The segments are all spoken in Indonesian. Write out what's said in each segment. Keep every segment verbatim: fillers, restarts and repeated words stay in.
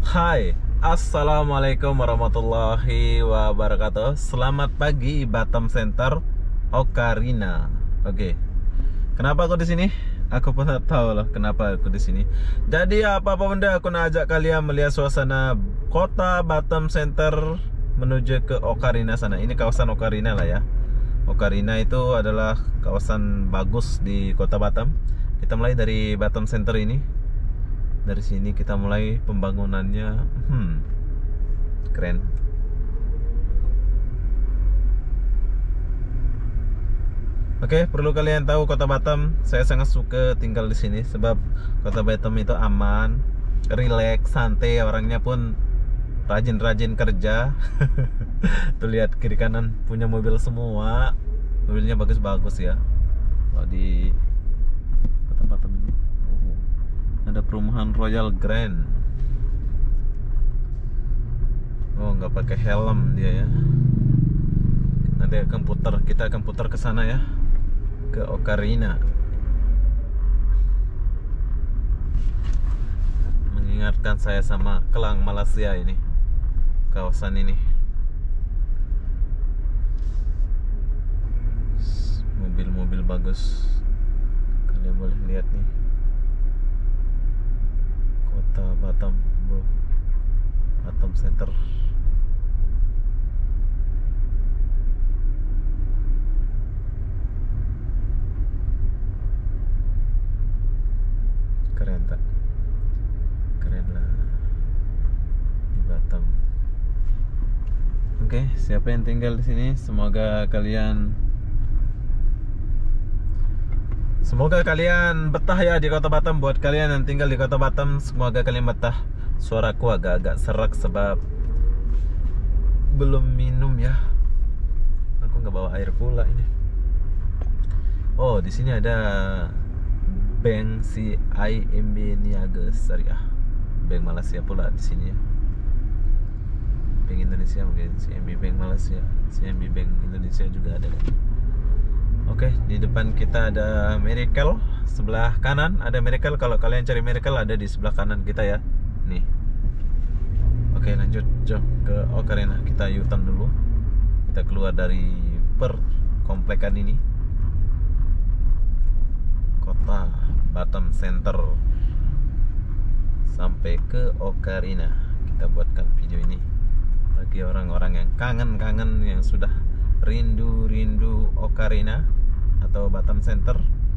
Hai, assalamualaikum warahmatullahi wabarakatuh. Selamat pagi Batam Center, Ocarina. Oke, kenapa aku di sini? Aku pun tak tahu loh kenapa aku di sini. Jadi apa-apa benda aku nak ajak kalian melihat suasana kota Batam Center menuju ke Ocarina sana. Ini kawasan Ocarina lah ya. Ocarina itu adalah kawasan bagus di kota Batam. Kita mulai dari Batam Center ini. Dari sini kita mulai pembangunannya. Hmm, keren. Oke, perlu kalian tahu kota Batam, saya sangat suka tinggal di sini sebab kota Batam itu aman, rileks, santai, orangnya pun rajin-rajin kerja. Tuh lihat kiri kanan punya mobil semua, mobilnya bagus-bagus ya. Kalau di kota Batam ini ada perumahan Royal Grand. Oh, nggak pakai helm dia ya. Nanti akan putar, kita akan putar ke sana ya, ke Ocarina. Mengingatkan saya sama Kelang Malaysia ini, kawasan ini. Mobil-mobil bagus, kalian boleh lihat nih. Kota Batam, bro. Batam Center. Keren tak? Keren lah di Batam. Oke, siapa yang tinggal di sini? Semoga kalian Semoga kalian betah ya di kota Batam. Buat kalian yang tinggal di kota Batam, semoga kalian betah. Suaraku agak-agak serak sebab belum minum ya. Aku nggak bawa air pula ini. Oh, di sini ada Bank C I M B Niaga Syariah. Bank Malaysia pula di sini ya. Bank Indonesia mungkin, C I M B Bank Malaysia, C I M B Bank Indonesia juga ada. Oke, di depan kita ada Miracle. Sebelah kanan ada Miracle. Kalau kalian cari Miracle ada di sebelah kanan kita ya. Nih. Oke, lanjut jom ke Ocarina. Kita U-turn dulu. Kita keluar dari perkomplekan ini. Kota Batam Center sampai ke Ocarina. Kita buatkan video ini bagi orang-orang yang kangen-kangen, yang sudah rindu-rindu Ocarina atau Batam Center.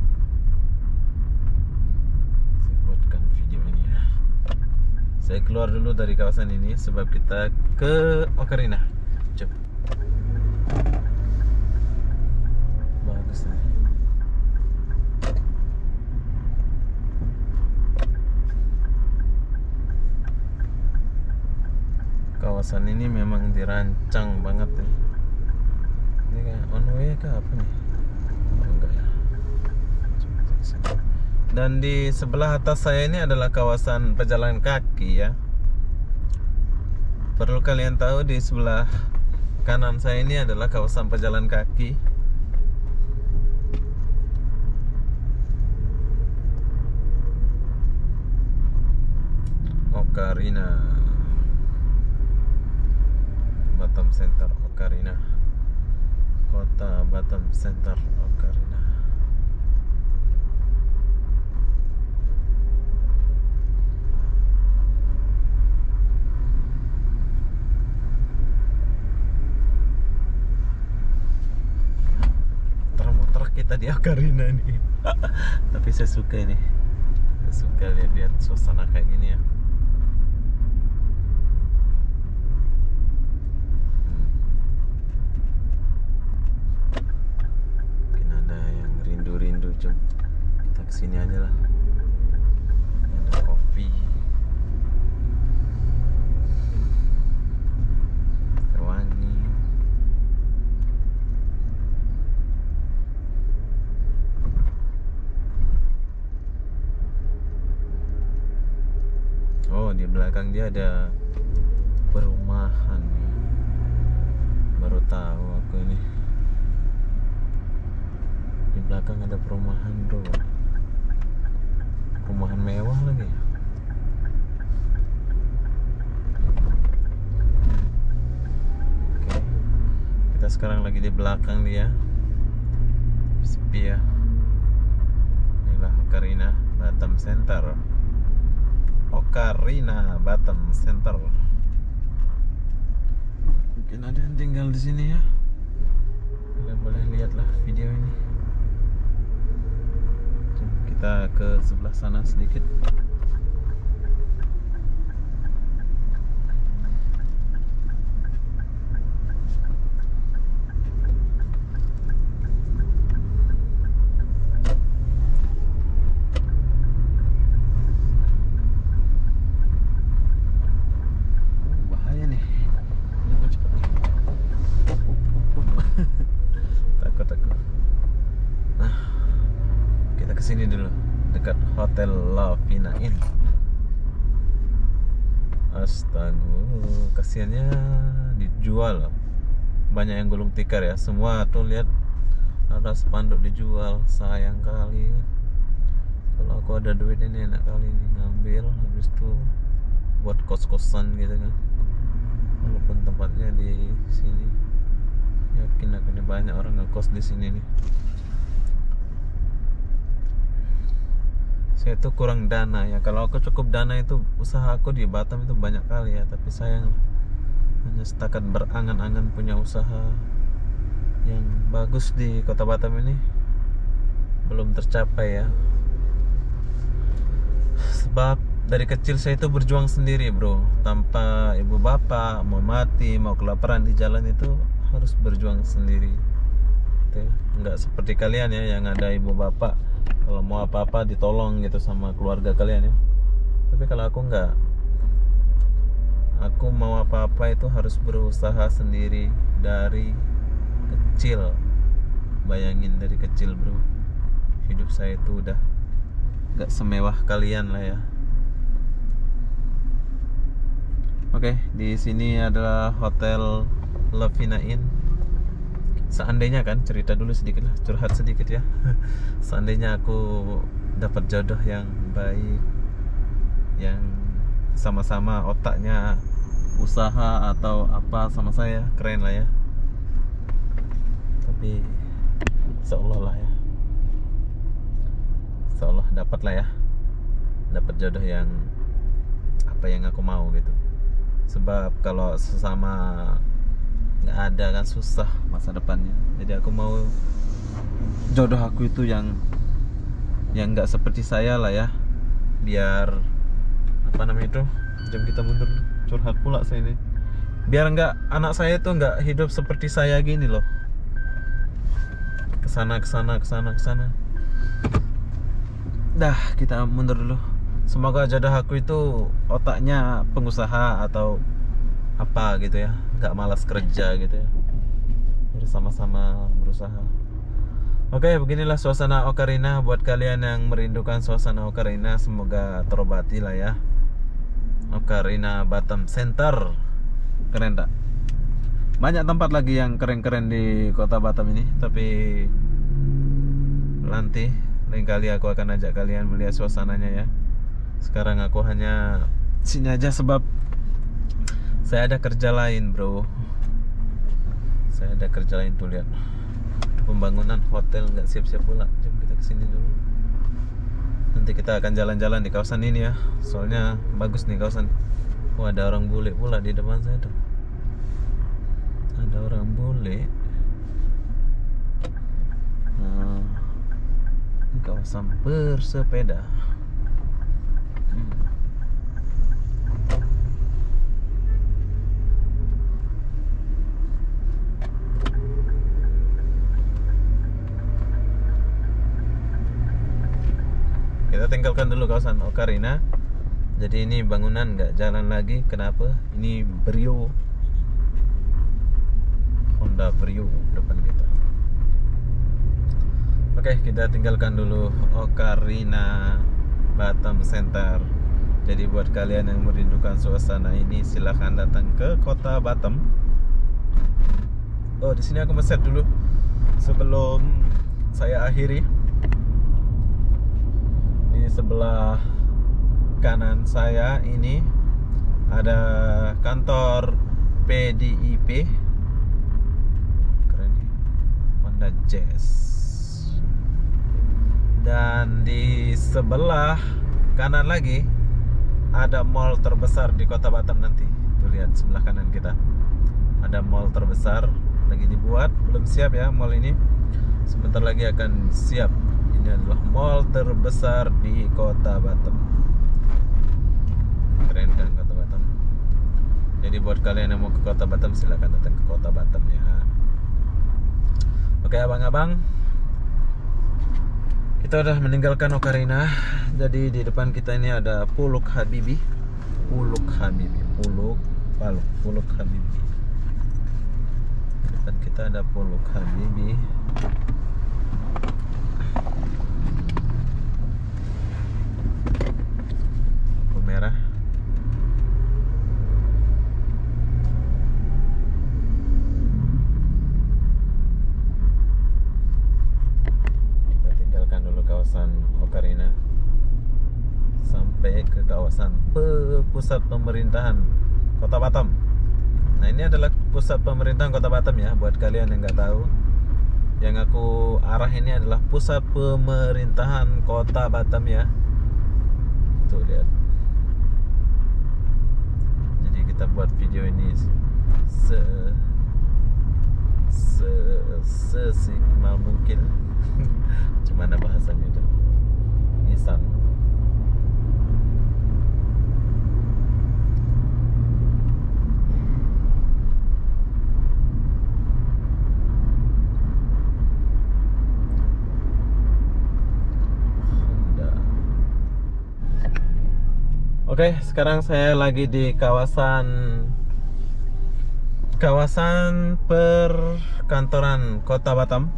Saya buatkan video ini ya. Saya keluar dulu dari kawasan ini sebab kita ke Ocarina. Coba. Bagus nih. Kawasan ini memang dirancang banget nih. Ini kayak on way kah apa nih? Oh, enggak ya. Dan di sebelah atas saya ini adalah kawasan pejalan kaki ya. Perlu kalian tahu, di sebelah kanan saya ini adalah kawasan pejalan kaki. Ocarina, Batam Center, Ocarina. Kota Batam Center, Ocarina. Motor-motor kita di Ocarina nih. Tapi saya suka ini. Saya suka lihat-lihat suasana kayak gini ya. Rindu-rindu, jom kita kesini aja lah. Ada kopi, wangi. Oh, di belakang dia ada perumahan. Baru tahu aku ini. Di belakang ada perumahan, bro. Perumahan mewah lagi. Kita sekarang lagi di belakang dia. Sepi ya. Inilah Ocarina Batam Center. Ocarina Batam Center. Mungkin ada yang tinggal di sini ya. Kalian boleh lihatlah video ini. Jom kita ke sebelah sana sedikit. Sini dulu dekat Hotel Lavina Inn. Astaga, kasihannya dijual. Banyak yang gulung tikar ya. Semua tuh lihat ada spanduk dijual. Sayang kali. Kalau aku ada duit ini enak kali nih ngambil, habis itu buat kos-kosan gitu kan. Walaupun tempatnya di sini, yakin akan banyak orang ngekos di sini nih. Saya tuh kurang dana ya. Kalau aku cukup dana itu usaha aku di Batam itu banyak kali ya. Tapi sayang hanya setakat berangan-angan punya usaha yang bagus di kota Batam ini belum tercapai ya. Sebab dari kecil saya itu berjuang sendiri bro. Tanpa ibu bapak, mau mati, mau kelaparan di jalan itu harus berjuang sendiri gitu ya. Nggak seperti kalian ya yang ada ibu bapak, kalau mau apa-apa ditolong gitu sama keluarga kalian ya. Tapi kalau aku enggak, aku mau apa-apa itu harus berusaha sendiri dari kecil. Bayangin dari kecil bro, hidup saya itu udah enggak semewah kalian lah ya. Oke, di sini adalah Hotel Lavina Inn. Seandainya kan, cerita dulu sedikit lah, curhat sedikit ya. Seandainya aku dapat jodoh yang baik, yang sama-sama otaknya usaha atau apa sama saya, keren lah ya. Tapi seolah lah ya, seolah dapat lah ya, dapat jodoh yang apa yang aku mau gitu. Sebab kalau sesama nggak ada kan susah masa depannya. Jadi aku mau jodoh aku itu yang yang nggak seperti saya lah ya, biar apa namanya itu, jam kita mundur, curhat pula saya ini, biar nggak anak saya itu nggak hidup seperti saya gini loh, kesana kesana kesana kesana. Dah kita mundur dulu. Semoga jodoh aku itu otaknya pengusaha atau apa gitu ya, nggak malas kerja gitu ya, jadi sama-sama berusaha. Oke, beginilah suasana Ocarina. Buat kalian yang merindukan suasana Ocarina, semoga terobati lah ya. Ocarina Batam Center, keren tak? Banyak tempat lagi yang keren-keren di kota Batam ini, tapi nanti lain kali aku akan ajak kalian melihat suasananya ya. Sekarang aku hanya sini aja sebab saya ada kerja lain bro. Saya ada kerja lain tuh, lihat pembangunan hotel nggak siap-siap pula. Jom kita kesini dulu. Nanti kita akan jalan-jalan di kawasan ini ya. Soalnya bagus nih kawasan. Oh, ada orang bule pula di depan saya tuh. Ada orang bule. Nah, ini kawasan bersepeda. Hmm. Kita tinggalkan dulu kawasan Ocarina. Jadi ini bangunan nggak jalan lagi. Kenapa? Ini Brio, Honda Brio depan kita. Oke, kita tinggalkan dulu Ocarina Batam Center. Jadi buat kalian yang merindukan suasana ini, silahkan datang ke kota Batam. Oh, di sini aku men-set dulu sebelum saya akhiri. Di sebelah kanan saya ini ada kantor P D I P, Ocarina Jazz. Dan di sebelah kanan lagi ada mall terbesar di Kota Batam nanti. Tuh lihat sebelah kanan kita. Ada mall terbesar lagi dibuat, belum siap ya mall ini. Sebentar lagi akan siap. Ini adalah mall terbesar di Kota Batam. Keren kan Kota Batam. Jadi buat kalian yang mau ke Kota Batam silakan datang ke Kota Batam ya. Oke abang-abang, kita udah meninggalkan Ocarina. Jadi di depan kita ini ada Puluk Habibie. Puluk Habibie, Puluk, Paluk, Puluk Habibie. Di depan kita ada Puluk Habibie. Lampu merah. Kawasan Ocarina sampai ke kawasan pe pusat pemerintahan Kota Batam. Nah ini adalah pusat pemerintahan Kota Batam ya. Buat kalian yang nggak tahu, yang aku arah ini adalah pusat pemerintahan Kota Batam ya. Tuh lihat. Jadi kita buat video ini se se sesimal mungkin. Gimana bahasanya itu? Nissan. Honda. Oke, sekarang saya lagi di kawasan kawasan perkantoran Kota Batam.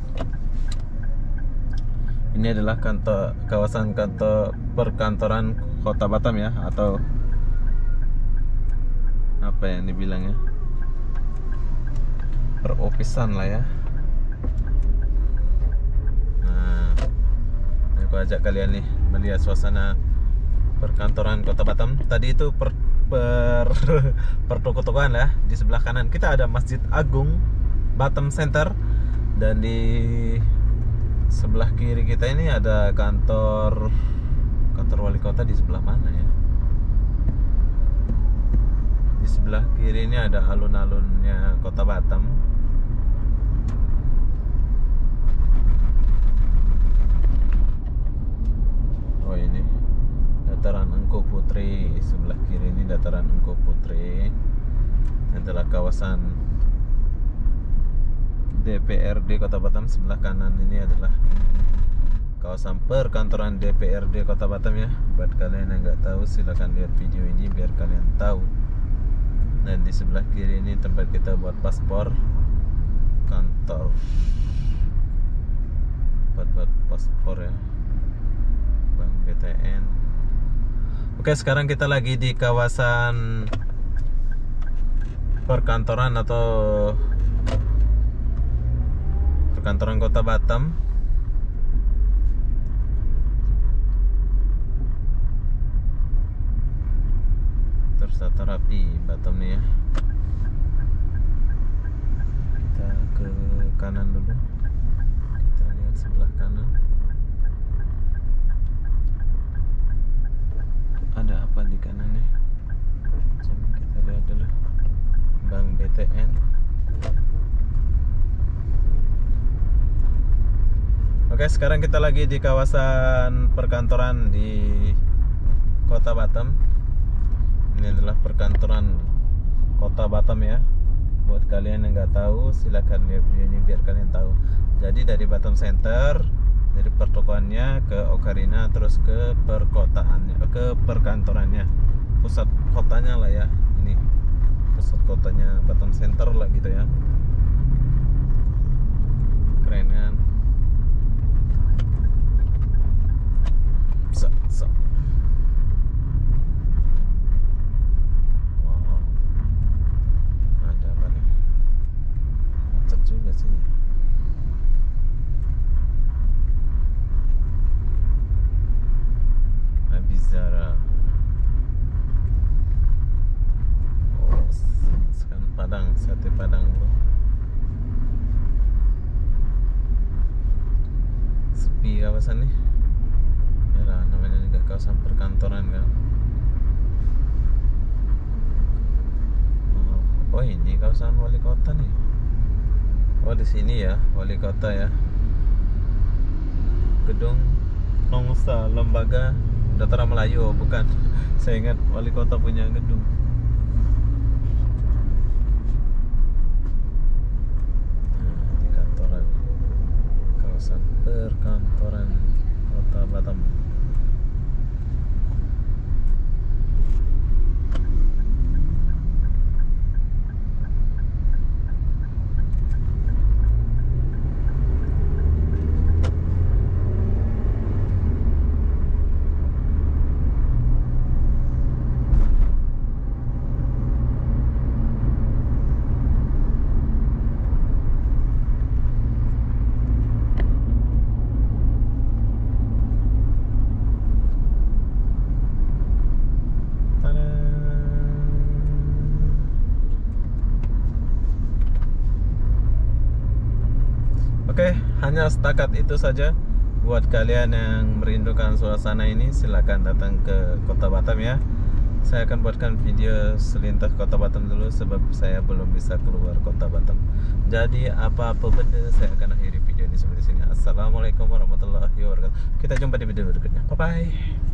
Ini adalah kantor kawasan kantor perkantoran Kota Batam ya, atau apa yang dibilangnya, peropisan lah ya. Nah, aku ajak kalian nih melihat suasana perkantoran Kota Batam. Tadi itu per, per pertoko-tokoan lah. Di sebelah kanan kita ada Masjid Agung Batam Center, dan di sebelah kiri kita ini ada kantor kantor wali kota. Di sebelah mana ya? Di sebelah kiri ini ada alun-alunnya Kota Batam. Oh ini Dataran Engku Putri. Sebelah kiri ini Dataran Engku Putri. Ini adalah kawasan D P R D Kota Batam. Sebelah kanan ini adalah kawasan perkantoran D P R D Kota Batam ya. Buat kalian yang nggak tahu silakan lihat video ini biar kalian tahu. Dan di sebelah kiri ini tempat kita buat paspor, kantor buat buat paspor ya, Bank B T N. Oke, sekarang kita lagi di kawasan perkantoran atau perkantoran Kota Batam. Tertata rapi Batam nih ya. Kita ke kanan dulu. Kita lihat sebelah kanan. Ada apa di kanannya? Coba kita lihat dulu. Bank B T N. Oke, sekarang kita lagi di kawasan perkantoran di Kota Batam. Ini adalah perkantoran Kota Batam ya. Buat kalian yang nggak tahu, silakan lihat video ini biar kalian tahu. Jadi dari Batam Center, dari pertokoannya ke Ocarina, terus ke perkotaannya, ke perkantorannya, pusat kotanya lah ya. Ini pusat kotanya Batam Center lah gitu ya. Keren kan? So, so. Wow, ada apa nih? Macet juga sih. Abizara. Oh, sekarang Padang, sate Padang bro. kawasan nih. Ya namanya juga kawasan perkantoran kan. Oh, oh ini kawasan wali kota nih. Oh di sini ya wali kota ya. Gedung Nongsa Lembaga Dataran Melayu, bukan. Saya ingat wali kota punya gedung. Nah, di kantoran, kawasan perkantoran Kota Batam. Oke, hanya setakat itu saja. Buat kalian yang merindukan suasana ini, silakan datang ke Kota Batam ya. Saya akan buatkan video selintas Kota Batam dulu, sebab saya belum bisa keluar Kota Batam. Jadi apa-apa benda, saya akan akhiri video ini sampai di sini. Assalamualaikum warahmatullahi wabarakatuh. Kita jumpa di video berikutnya. Bye bye.